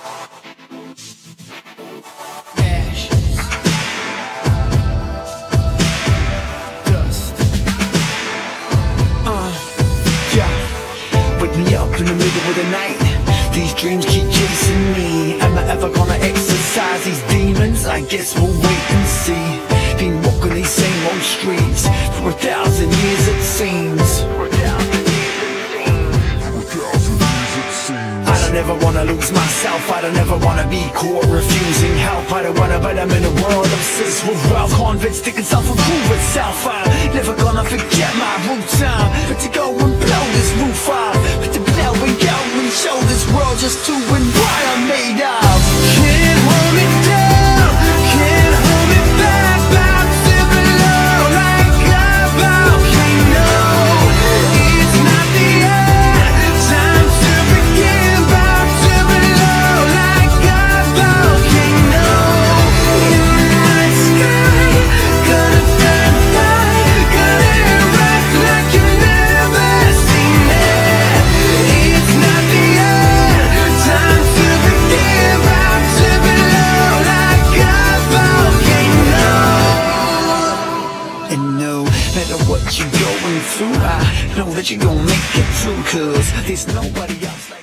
Ashes, dust. Yeah. Wake me up in the middle of the night. These dreams keep chasing me. Am I ever gonna exercise these demons? I guess we'll wait and see. Been walking these same old streets for 1,000 years it seems. I don't ever wanna lose myself. I don't ever wanna be caught refusing help. I don't wanna, but I'm in a world obsessed with wealth, convinced it can self-improve itself. I'm never gonna forget my roots. But to go and blow this roof off, but to blow and go and show this world just who and what I'm made of. Can't hold me down, can't hold me back, back to below like a volcano. It's not the end, time to begin. Back to below like a volcano. In the night sky, gonna burn bright, gonna erupt like you've never seen it. It's not the end, time to begin. Back to below like a volcano. And no matter what you're going through, I know that you're gonna make it through, 'cause there's nobody else like